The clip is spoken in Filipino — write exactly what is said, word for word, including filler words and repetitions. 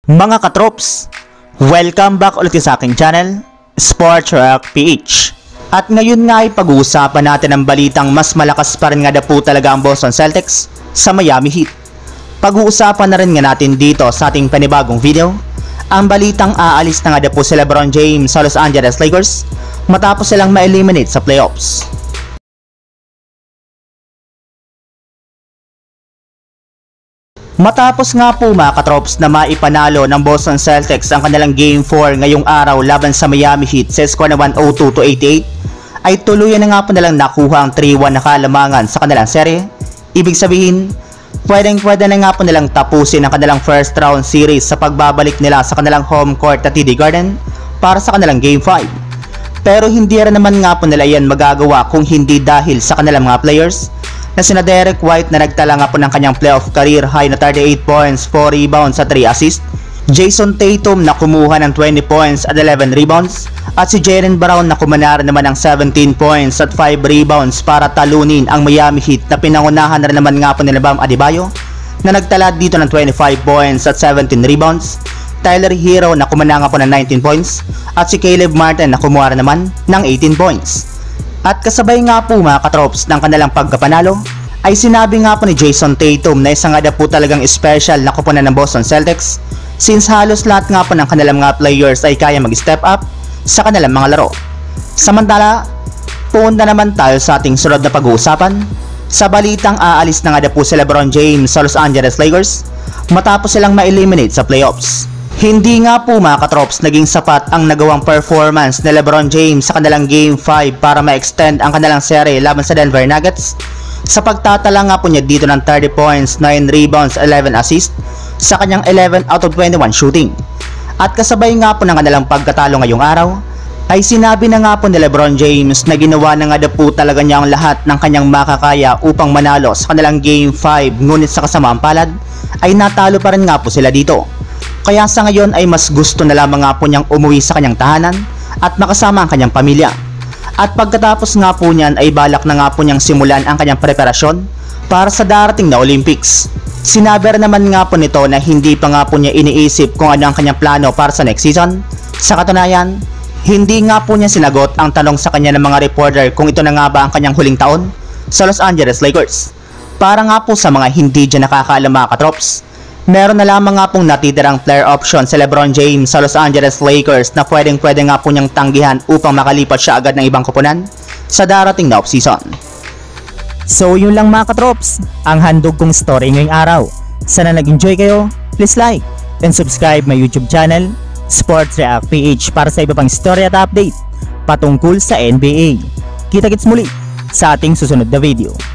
Mga katrops, welcome back ulit sa aking channel, Sports Rock P H. At ngayon nga ay pag-uusapan natin ang balitang mas malakas pa rin nga na po talaga ang Boston Celtics sa Miami Heat. Pag-uusapan na rin nga natin dito sa ating panibagong video, ang balitang aalis na nga na po si LeBron James sa Los Angeles Lakers matapos silang ma-eliminate sa playoffs. Matapos nga po mga katrops na maipanalo ng Boston Celtics ang kanilang Game four ngayong araw laban sa Miami Heat sa score na one oh two to eighty-eight, ay tuluyan na nga po nilang nakuha ang three one na kalamangan sa kanilang serye. Ibig sabihin, pwedeng pwede na nga po nilang tapusin ang kanilang first round series sa pagbabalik nila sa kanilang home court at T D Garden para sa kanilang Game five. Pero hindi rin naman nga po nila yan magagawa kung hindi dahil sa kanilang mga players na sina Derek White na nagtala nga po ng kanyang playoff career high na thirty-eight points, four rebounds at three assists, Jason Tatum na kumuha ng twenty points at eleven rebounds, at si Jaylen Brown na kumanar naman ng seventeen points at five rebounds para talunin ang Miami Heat na pinangunahan na rin naman nga po nila Bam Adebayo na nagtala dito ng twenty-five points at seventeen rebounds, Tyler Hero na kumana nga po ng nineteen points, at si Caleb Martin na kumuha naman ng eighteen points. At kasabay nga po mga katrops ng kanilang pagkapanalo ay sinabi nga po ni Jason Tatum na isang nga po talagang special na kupunan ng Boston Celtics since halos lahat nga po ng kanilang mga players ay kaya mag-step up sa kanilang mga laro. Samantala, punta naman tayo sa ating sunod na pag-uusapan sa balitang aalis na nga po si LeBron James sa Los Angeles Lakers matapos silang ma-eliminate sa playoffs. Hindi nga po mga katrops naging sapat ang nagawang performance ni LeBron James sa kanilang Game five para ma-extend ang kanilang serye laban sa Denver Nuggets sa pagtatala nga po niya dito ng thirty points, nine rebounds, eleven assists sa kanyang eleven out of twenty-one shooting. At kasabay nga po ng kanilang pagkatalo ngayong araw ay sinabi na nga po ni LeBron James na ginawa na nga po talaga niya ang lahat ng kanyang makakaya upang manalo sa kanilang Game five, ngunit sa kasamaang palad ay natalo pa rin nga po sila dito. Kaya sa ngayon ay mas gusto na lamang nga po niyang umuwi sa kanyang tahanan at makasama ang kanyang pamilya. At pagkatapos nga po niyan ay balak na nga po niyang simulan ang kanyang preparasyon para sa darating na Olympics. Sinabi rin naman nga po nito na hindi pa nga po niya iniisip kung ano ang kanyang plano para sa next season. Sa katunayan, hindi nga po niya sinagot ang tanong sa kanya ng mga reporter kung ito na nga ba ang kanyang huling taon sa Los Angeles Lakers. Para nga po sa mga hindi dyan nakakaalam mga katrops, meron na lamang nga pong natitirang player option sa LeBron James sa Los Angeles Lakers na pwedeng pwede nga po niyang tanggihan upang makalipat siya agad ng ibang koponan sa darating na offseason. So yun lang mga katrops, ang handog kong story ngayong araw. Sana nag-enjoy kayo, please like and subscribe my YouTube channel, Sports React P H, para sa iba pang story at update patungkol sa N B A. Kita-kits muli sa ating susunod na video.